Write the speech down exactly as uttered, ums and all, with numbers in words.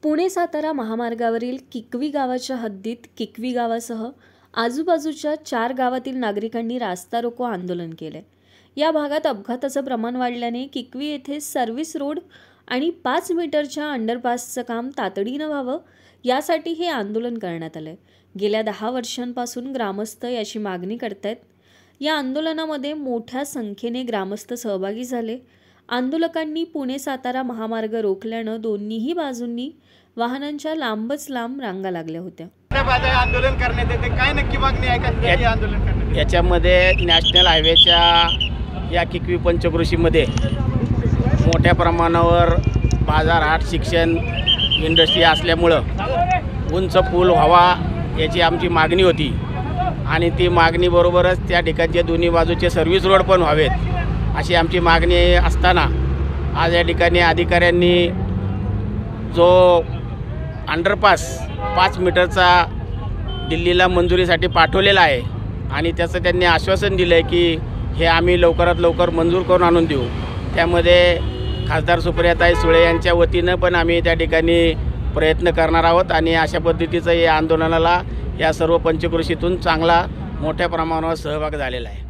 पुणे सातारा महामार्गावरील किकवी गावाच्या हद्दीत किकवी गावासह आजूबाजूच्या चार गावातील नागरिकांनी रास्ता रोको आंदोलन केले। या भागात अपघाताचं प्रमाण वाढल्याने किकवी येथे सर्व्हिस रोड आणि पाच मीटरच्या अंडरपासचं काम तातडीनं व्हावं यासाठी हे आंदोलन करण्यात आले। गेल्या दहा वर्षांपासून ग्रामस्थ याची मागणी करतायत। या आंदोलनामध्ये मोठ्या संख्येने ग्रामस्थ सहभागी झाले। आंदोलकांनी पुणे सातारा महामार्ग रोखल्यानं दोन्हीही बाजूंनी वाहनांच्या लांबच लांब रांगा लागल्या होत्या। आंदोलन करण्यात येते काय नक्की मागणी आहे का आंदोलन करण्यात? याच्यामध्ये नॅशनल हायवेच्या या किकवी पंचक्रोशीमध्ये मोठ्या प्रमाणावर बाजारहाट शिक्षण इंडस्ट्री असल्यामुळं उंच पूल व्हावा याची आमची मागणी होती आणि ती मागणीबरोबरच त्या ठिकाणचे दोन्ही बाजूचे सर्व्हिस रोड पण व्हावेत अशी आमची मागणी असताना आज या ठिकाणी अधिकाऱ्यांनी जो अंडरपास पाच मीटरचा दिल्लीला मंजुरीसाठी पाठवलेला आहे आणि त्याचं त्यांनी आश्वासन दिलं आहे की हे आम्ही लवकरात लवकर मंजूर करून आणून देऊ। त्यामध्ये खासदार सुप्रियाताई सुळे यांच्या वतीनं पण आम्ही त्या ठिकाणी प्रयत्न करणार आहोत आणि अशा पद्धतीचं या आंदोलनाला या सर्व पंचक्रोशीतून चांगला मोठ्या प्रमाणावर सहभाग झालेला आहे।